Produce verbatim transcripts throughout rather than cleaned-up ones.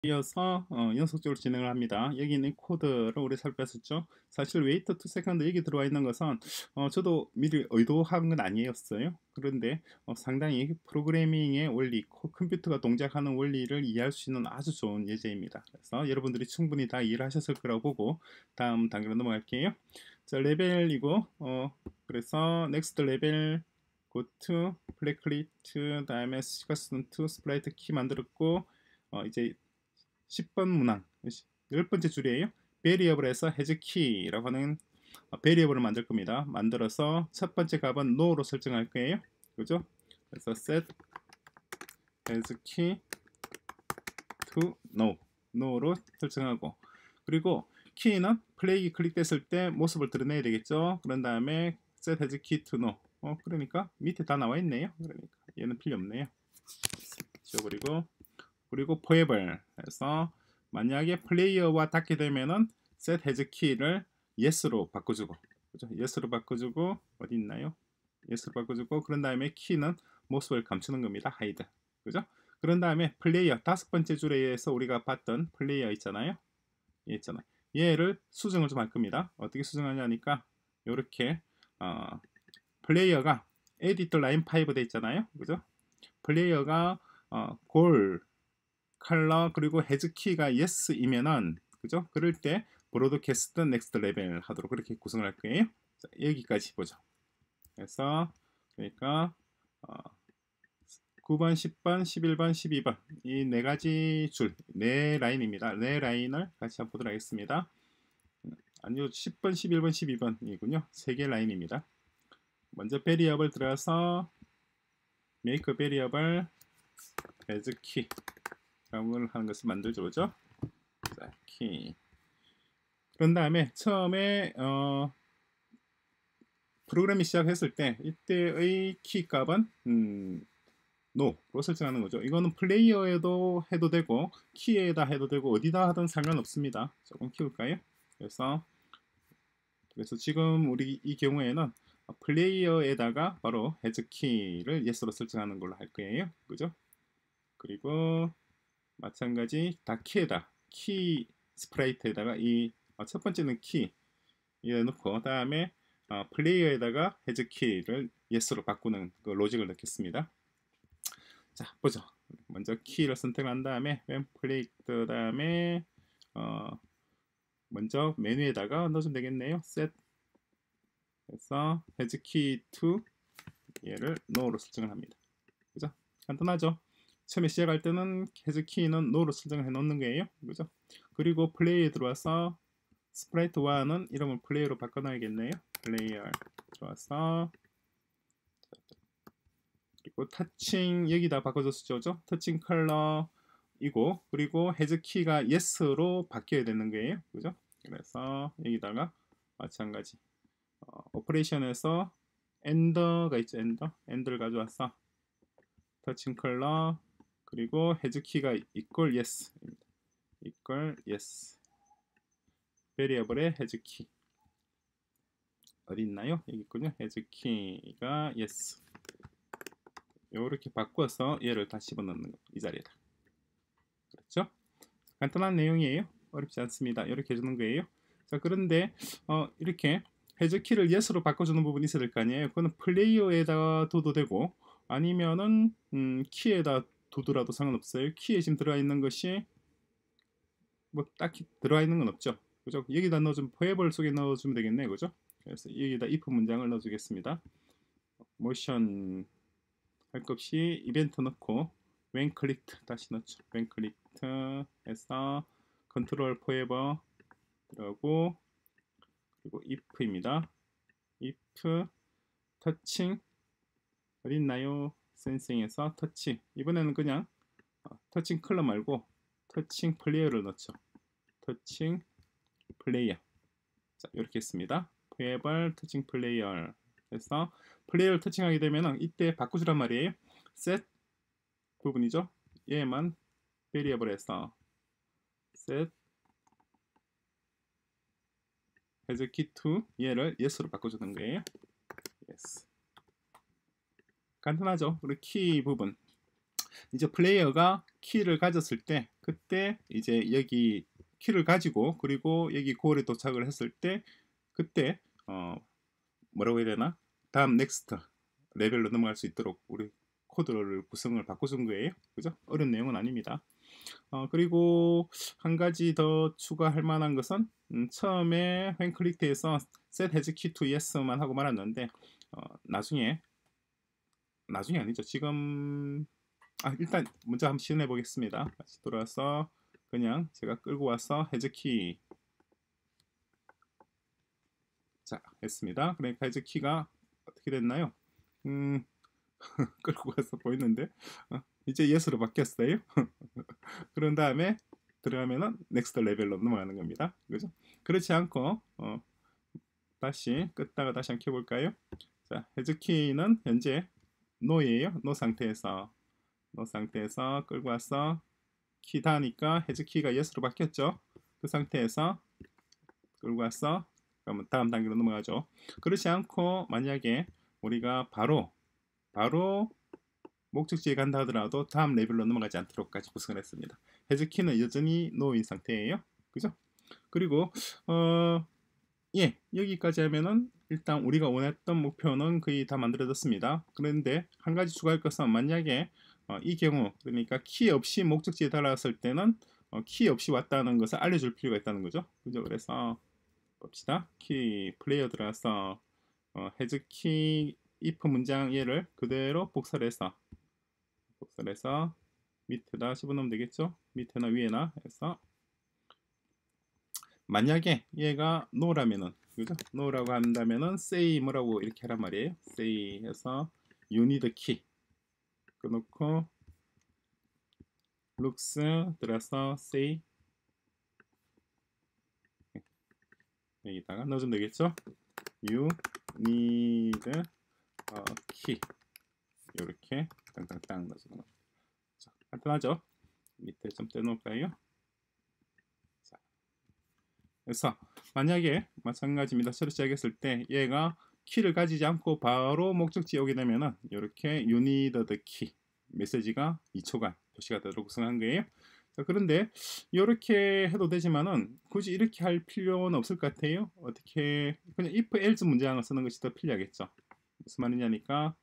이어서 어, 연속적으로 진행을 합니다. 여기 있는 코드를 우리 살폈었죠. 사실 wait to second 여기 들어와 있는 것은 어, 저도 미리 의도한 건 아니었어요. 그런데 어, 상당히 프로그래밍의 원리, 코- 컴퓨터가 동작하는 원리를 이해할 수 있는 아주 좋은 예제입니다. 그래서 여러분들이 충분히 다 이해를 하셨을 거라고 보고 다음 단계로 넘어갈게요. 자, 레벨이고 어, 그래서 next 레벨 go to play click 다음에 시가스는 to 스프라이트 키 만들었고 어, 이제 십 번 문항 열 번째 줄이에요. 베리어블에서 has key라고 하는 베리어블을 만들 겁니다. 만들어서 첫 번째 값은 no로 설정할 거예요. 그죠? 그래서 set has key to no no로 설정하고, 그리고 키는 플레이 클릭됐을 때 모습을 드러내야 되겠죠. 그런 다음에 set has key to no. 어 그러니까 밑에 다 나와 있네요. 그러니까 얘는 필요 없네요. 지워버리고, 그리고 forever 해서 만약에 플레이어와 닿게 되면은 set has key를 yes로 바꿔주고, 그죠? yes로 바꿔주고, 어디 있나요? yes로 바꿔주고, 그런 다음에 키는 모습을 감추는 겁니다. hide. 그죠? 그런 다음에 플레이어 다섯 번째 줄에서 우리가 봤던 플레이어 있잖아요. 얘 있잖아요. 얘를 수정을 좀 할 겁니다. 어떻게 수정하냐니까 이렇게 어, 플레이어가 에디터 라인 오 돼 있잖아요. 그죠? 플레이어가 어, 골 컬러 그리고 해즈 키가 yes이면은, 그죠? 그럴 때 브로드캐스트 넥스트 레벨 하도록 그렇게 구성을 할 거예요. 자, 여기까지 보죠. 그래서 그러니까 어, 구 번, 십 번, 십일 번, 십이 번 이 네 가지 줄, 네 라인입니다. 네 라인을 같이 한번 보도록 하겠습니다. 아니요, 십 번, 십일 번, 십이 번이군요. 세 개 라인입니다. 먼저 베리어블 들어가서 make variable as key 라고 하는 것을 만들죠. 그죠? 자, 키. 그런 다음에 처음에 어, 프로그램이 시작했을 때 이때의 키 값은 음, no로 설정하는 거죠. 이거는 플레이어에도 해도 되고 키에다 해도 되고 어디다 하든 상관없습니다. 조금 키울까요? 그래서 그래서 지금 우리 이 경우에는 플레이어에다가 바로 has key를 yes로 설정하는 걸로 할 거예요. 그죠? 그리고 마찬가지 다 키에다 키 스프라이트에다가 이 첫 번째는 키 예, 놓고 다음에 어, 플레이어에다가 has key를 yes로 바꾸는 그 로직을 넣겠습니다. 자, 보죠. 먼저 키를 선택한 다음에 왼 클릭 다음에 어, 먼저 메뉴에다가 넣어주면 되겠네요. set 해서 has key to 얘를 no로 설정을 합니다. 그죠? 간단하죠? 처음에 시작할 때는 has key는 no로 설정을 해 놓는 거예요. 그죠? 그리고 플레이에 들어와서 스프라이트 일은 이름을 플레이어로 바꿔놔야겠네요. 플레이어 들어와서 그리고 터칭 여기다 바꿔줬었죠. 터칭 컬러이고, 그리고 has key가 yes로 바뀌어야 되는 거예요. 그죠? 그래서 여기다가 마찬가지 어, 오퍼레이션에서 엔더가 있죠. 엔더 엔더를 가져와서 터칭 컬러 그리고 has key가 equal yes equal yes 베리어블의 has key 어디 있나요? 여기 있군요. has key가 yes 이렇게 바꿔서 얘를 다시 집어넣는 거, 이 자리에다. 그렇죠? 간단한 내용이에요. 어렵지 않습니다. 이렇게 해주는 거예요. 자, 그런데 어, 이렇게 has key를 yes로 바꿔주는 부분이 있어야 될 거 아니에요. 그거는 플레이어에다 둬도 되고 아니면은 음, 키에다 두더라도 상관없어요. 키에 지금 들어가 있는 것이 뭐 딱히 들어가 있는 건 없죠. 그죠? 여기다 넣어주면 포에벌 속에 넣어주면 되겠네. 그죠? 그래서 여기다 if 문장을 넣어주겠습니다. 모션 할 것 없이 이벤트 넣고 when clicked 다시 넣죠. when clicked 해서 컨트롤 포에버 들어가고, 그리고 if입니다. if 터칭 어디 있나요? 센싱에서 터칭 이번에는 그냥 터칭 컬러 말고 터칭 플레이어를 넣죠. 터칭 플레이어. 자, 이렇게 했습니다. 포에벌 터칭 플레이어 해서 플레이어를 터칭하게 되면 이때 바꾸주란 말이에요. set 부분이죠. 얘만 베리어블에서 set has key to 얘를 yes로 바꿔주는 거예요. yes. 간단하죠. 우리 키 부분 이제 플레이어가 키를 가졌을 때 그때 이제 여기 키를 가지고 그리고 여기 고을에 도착을 했을 때 그때 어 뭐라고 해야 되나? 다음 넥스트 레벨로 넘어갈 수 있도록 우리 코드를 구성을 바꿔준 거예요. 그죠? 어려운 내용은 아닙니다. 어, 그리고 한 가지 더 추가할 만한 것은 음, 처음에 when 클릭해서 set has key to yes만 하고 말았는데 어, 나중에 나중에 아니죠. 지금 아, 일단 먼저 한번 시연해 보겠습니다. 다시 돌아와서 그냥 제가 끌고 와서 has key 자 했습니다. 그러니까 has key가 어떻게 됐나요? 음, 끌고 가서 보이는데 어, 이제 yes로 바뀌었어요. 그런 다음에 들어가면은 넥스트 레벨로 넘어가는 겁니다. 그죠? 그렇지 않고 어, 다시 끄다가 다시 한번 켜볼까요? 자, 해즈키는 현재 노예요. 노 상태에서 노 상태에서 끌고 와서 키 다니까 해즈키가 yes로 바뀌었죠. 그 상태에서 끌고 와서 그러면 다음 단계로 넘어가죠. 그렇지 않고 만약에 우리가 바로 바로 목적지에 간다 하더라도 다음 레벨로 넘어가지 않도록까지 구성을 했습니다. 해즈키는 여전히 노인 상태예요. 그죠? 그리고 어, 예, 여기까지 하면은 일단 우리가 원했던 목표는 거의 다 만들어졌습니다. 그런데 한 가지 추가할 것은 만약에 어, 이 경우 그러니까 키 없이 목적지에 달았을 때는 어, 키 없이 왔다는 것을 알려줄 필요가 있다는 거죠. 그죠? 그래서 봅시다. 키 플레이어 들어가서 어, 해즈키 if 문장 얘를 그대로 복사를 해서 복사를 해서 밑에다 집어넣으면 되겠죠. 밑에나 위에나 해서 만약에 얘가 no라면은 그죠? no라고 한다면은 say 뭐라고 이렇게 하란 말이에요. say 해서 you need key 끊고 looks 들어서 say 여기다가 넣어주면 되겠죠. you need a key 이렇게 땅땅땅 넣어주는 거죠. 자, 간단하죠? 밑에 좀 떼놓을까요? 자, 그래서 만약에 마찬가지입니다. 처리 시작했을 때 얘가 키를 가지지 않고 바로 목적지에 오게 되면은 이렇게 you need the key 메시지가 이 초간 표시가 되도록 구성한 거예요. 자, 그런데 이렇게 해도 되지만은 굳이 이렇게 할 필요는 없을 것 같아요. 어떻게 그냥 if else 문장을 쓰는 것이 더 편리하겠죠. 무슨 말이냐니까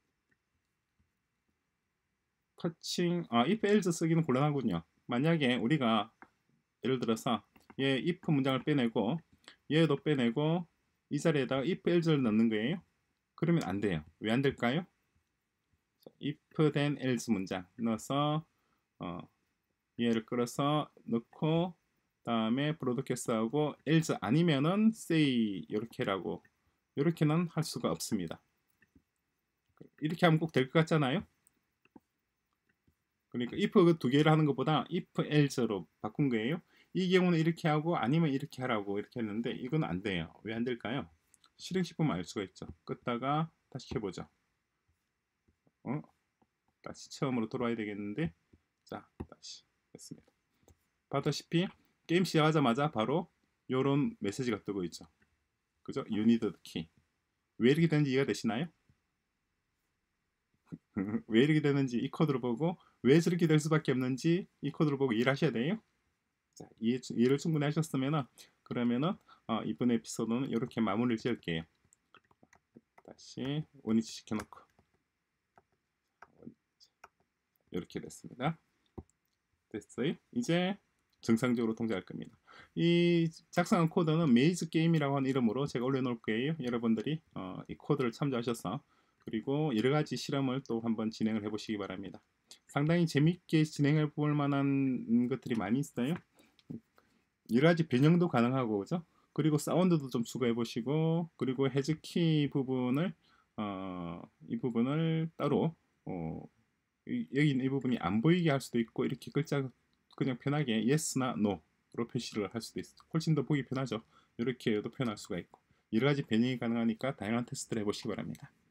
터칭 아 if else 쓰기는 곤란하군요. 만약에 우리가 예를 들어서 얘 if 문장을 빼내고 얘도 빼내고 이 자리에다가 if else를 넣는 거예요. 그러면 안 돼요. 왜 안 될까요? if then else 문장 넣어서 어, 얘를 끌어서 넣고 다음에 브로드캐스트하고 else 아니면은 say 이렇게라고 이렇게는 할 수가 없습니다. 이렇게 하면 꼭 될 것 같잖아요. 그러니까 if 그 두 개를 하는 것보다 if else로 바꾼 거예요. 이 경우는 이렇게 하고 아니면 이렇게 하라고 이렇게 했는데 이건 안 돼요. 왜 안 될까요? 실행시 보면 알 수가 있죠. 끄다가 다시 해보죠. 어? 다시 처음으로 돌아와야 되겠는데 자 다시 했습니다. 봤다시피 게임 시작하자마자 바로 요런 메시지가 뜨고 있죠. 그죠? You need the key. 왜 이렇게 되는지 이해가 되시나요? 왜 이렇게 되는지 이 코드를 보고 왜 저렇게 될 수밖에 없는지 이 코드를 보고 이해를 하셔야 돼요. 자, 이해, 이해를 충분히 하셨으면 그러면은 어, 이번 에피소드는 이렇게 마무리를 지을게요. 다시 원위치 시켜놓고 이렇게 됐습니다. 됐어요. 이제 정상적으로 동작할 겁니다. 이 작성한 코드는 메이즈 게임이라고 하는 이름으로 제가 올려놓을 거예요. 여러분들이 어, 이 코드를 참조하셔서 그리고 여러가지 실험을 또 한번 진행을 해보시기 바랍니다. 상당히 재밌게 진행해 볼 만한 것들이 많이 있어요. 여러가지 변형도 가능하고 그죠? 그리고 사운드도 좀 추가해 보시고 그리고 해즈키 부분을 어, 이 부분을 따로 어, 여기 있는 이 부분이 안 보이게 할 수도 있고 이렇게 글자 그냥 편하게 yes나 no로 표시를 할 수도 있어요. 훨씬 더 보기 편하죠. 이렇게도 표현할 수가 있고 여러가지 변형이 가능하니까 다양한 테스트를 해보시기 바랍니다.